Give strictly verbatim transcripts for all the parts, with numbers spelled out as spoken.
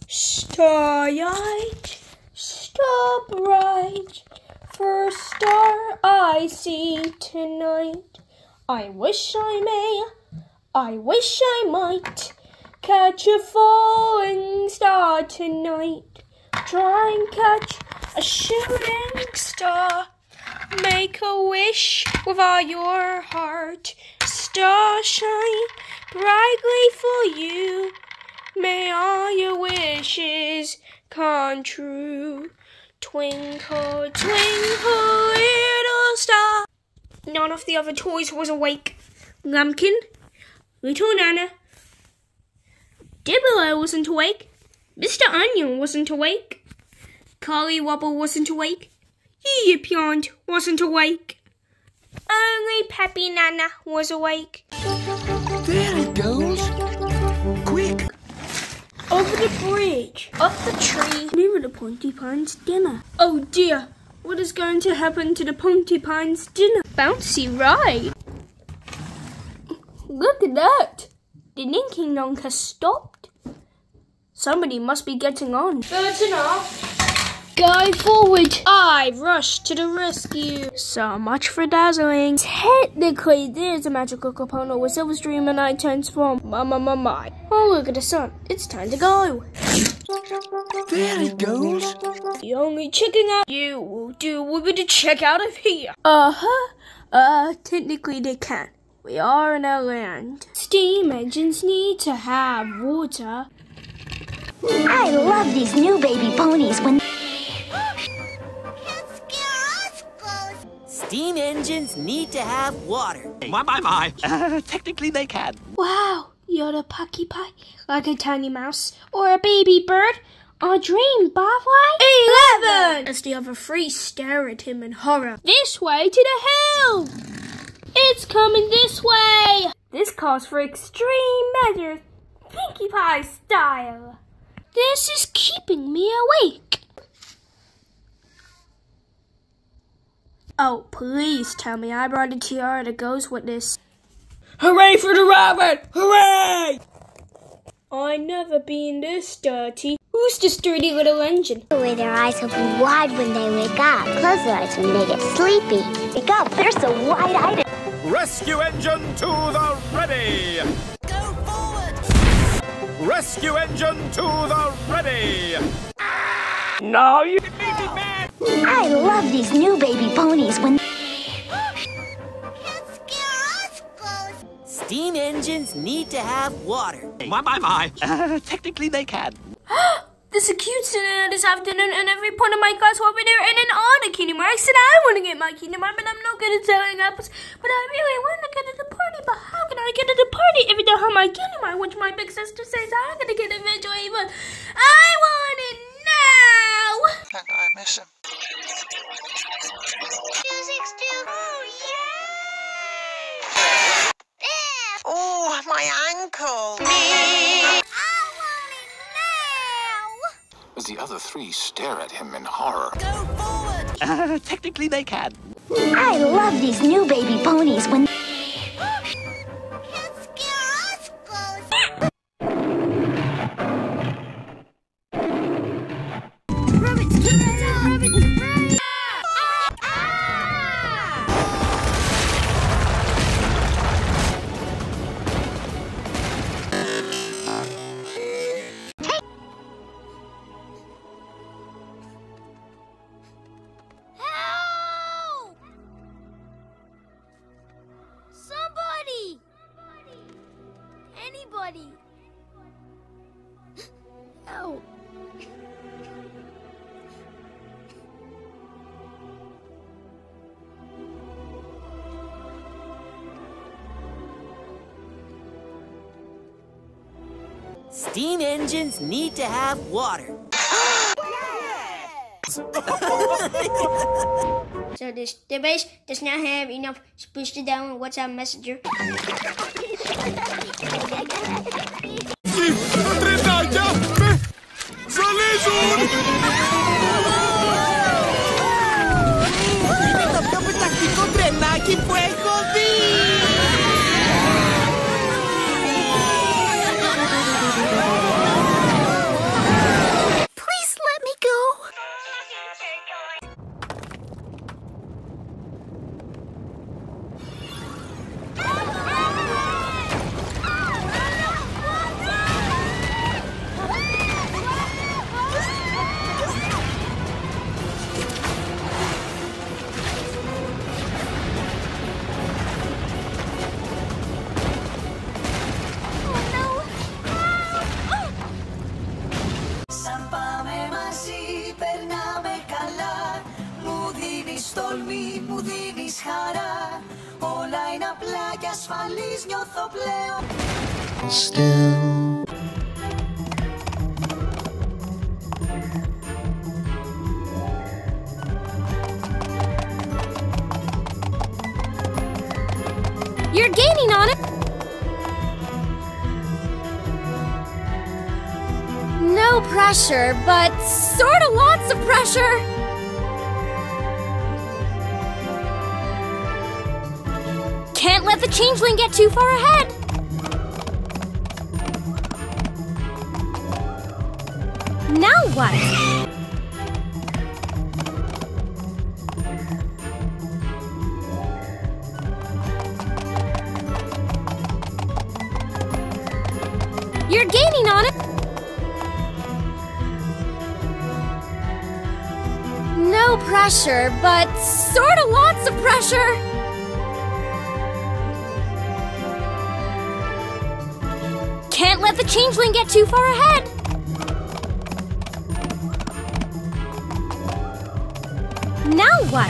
Starlight, stop right, first star I see tonight. I wish I may, I wish I might catch a falling star tonight. Try and catch a shooting star. Make a wish with all your heart. Star shine brightly for you. May all your wishes come true. Twinkle, twinkle, little star. None of the other toys was awake. Lumpkin, Little Nana, Dibble wasn't awake. Mister Onion wasn't awake. Collie Wobble wasn't awake. Yip Yond wasn't awake. Only Peppy Nana was awake. There it goes. Quick. Over the bridge, up the tree, near the Porcupine's dinner. Oh dear, what is going to happen to the Porcupine's dinner? Bouncy ride. Look at that. The Ninking Nong has stopped. Somebody must be getting on. Birds enough. Go forward. I rush to the rescue. So much for dazzling. Technically, there's a magical component where Silver's dream and I transform. My, my, my, my. Oh, look at the sun. It's time to go. There it goes. The only checking out you will do will be to check out of here. Uh-huh. Uh, technically they can. We are in a land. Steam engines need to have water. I love these new baby ponies when... Steam engines need to have water. My, my, my. Uh, technically they can. Wow, you're a pucky pie, like a tiny mouse, or a baby bird, or a dream bathway? Eleven! As the other three stare at him in horror. This way to the hill! It's coming this way! This calls for extreme measures, Pinkie Pie style. This is keeping me awake. Oh, please tell me I brought a tiara that goes with this. Hooray for the rabbit! Hooray! I never been this dirty. Who's this dirty little engine? The way their eyes open wide when they wake up. Close their eyes when they get sleepy. Wake up, they're so wide-eyed. Rescue engine to the ready! Go forward! Rescue engine to the ready! No, you didn't mean it, man! I love these new baby ponies when... Steam engines need to have water. My, my, my. Uh, technically they can. There's a cute dinner this afternoon and every point of my class will be there in an honor kingdom. I said I want to get my kingdom up and I'm no good at selling apples, but I really want to get to the party. But how can I get to the party if I don't have my kingdom? I which my big sister says I'm going to get eventually, but I want it now. And I miss him. Music's too... Oh, yeah! Oh, my ankle. I want it now! As the other three stare at him in horror. Go forward! Uh, technically they can. I love these new baby ponies when... Somebody! Anybody! Help! Steam engines need to have water. So this device does not have enough push to download WhatsApp Messenger. Still. You're gaining on it. No pressure, but sort of lots of pressure. Can't let the changeling get too far ahead. Now what? You're gaining on it. No pressure, but sort of lots of pressure. Can't let the changeling get too far ahead. Now what?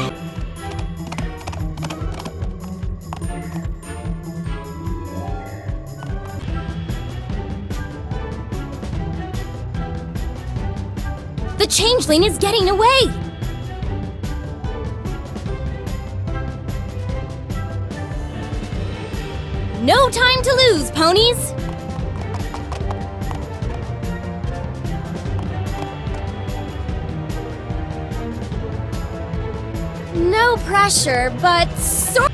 The changeling is getting away! No time to lose, ponies! No pressure, but so-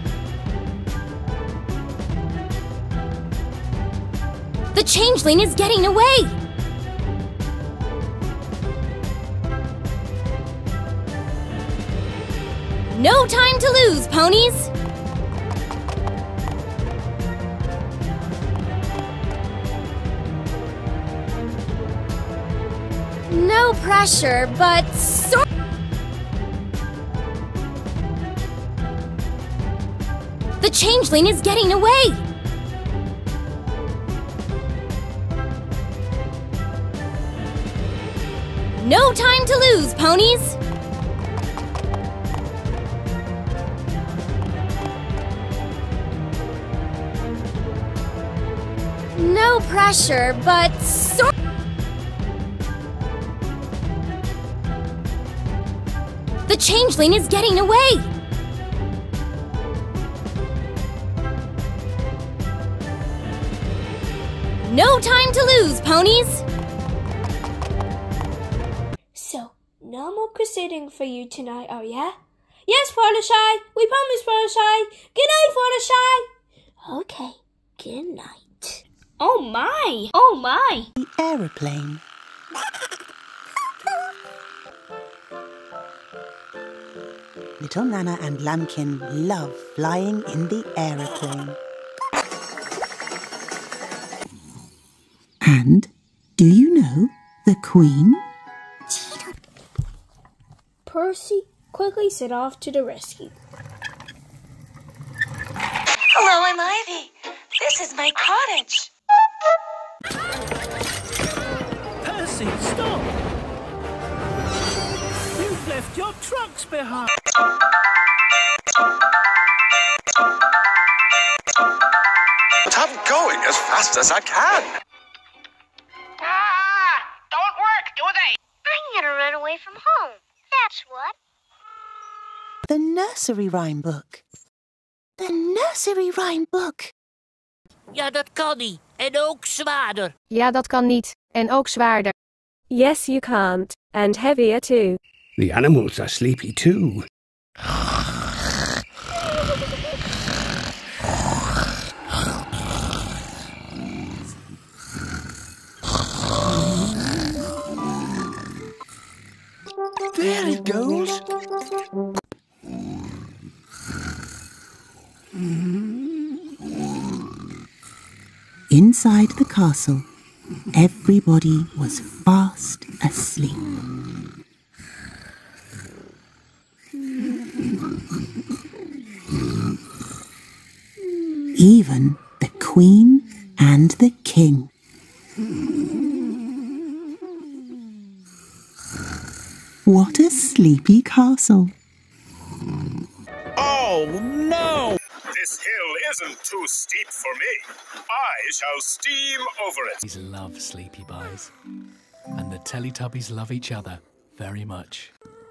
The changeling is getting away! No time to lose, ponies! No pressure, but so- The changeling is getting away! No time to lose, ponies! No pressure, but so- The changeling is getting away! No time to lose, ponies! So, no more crusading for you tonight, oh yeah? Yes, Fluttershy! We promise, Fluttershy! Good night, Fluttershy! Okay, good night. Oh my! Oh my! The aeroplane. Little Nana and Lambkin love flying in the aeroplane. And do you know the Queen? Percy quickly set off to the rescue. Hello, I'm Ivy. This is my cottage. Percy, stop! You've left your trucks behind. But I'm going as fast as I can. Ah! Don't work, do they? I'm gonna run away from home. That's what. The nursery rhyme book. The nursery rhyme book. Ja, dat kan niet. En ook zwaarder. Ja, dat kan niet. En ook zwaarder. Yes, you can't. And heavier too. The animals are sleepy too. There he goes. Inside the castle, everybody was fast asleep. Even the Queen and the King. What a sleepy castle. Oh no! This hill isn't too steep for me. I shall steam over it. These love sleepy buys. And the Teletubbies love each other very much.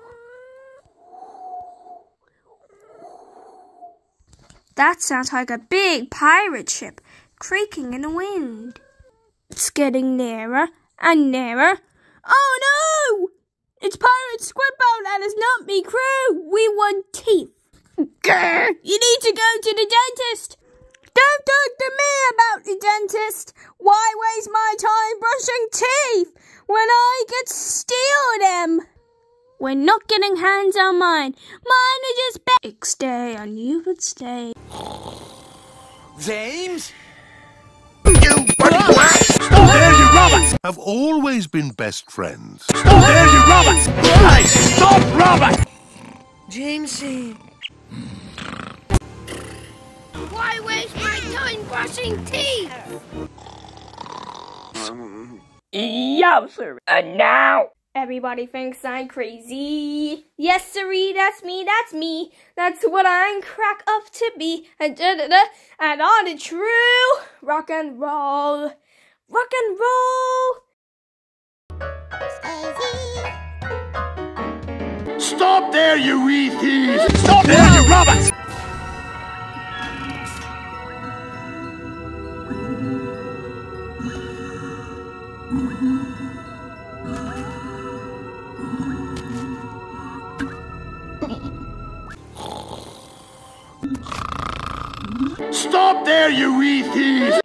That sounds like a big pirate ship creaking in the wind. It's getting nearer and nearer. Oh no! It's Pirate Squidboat and it's not me crew. We want teeth. Grr! You need to go to the dentist. Don't talk to me about the dentist. Why waste my time brushing teeth when I could steal them? We're not getting hands on mine. Mine are just big. Stay and you would stay. James? You Stop there, you robots! Have always been best friends. Stop there, you robots! Hey, stop, robot! Jamesy. Why waste my time brushing teeth? Yowzer! And now? Everybody thinks I'm crazy. Yes, sirree, that's me, that's me. That's what I'm crack up to be. And da da da. And on the true rock and roll. Rock and roll. Stop there, you E Ts! Stop there, you robots! Stop there, you E Ts!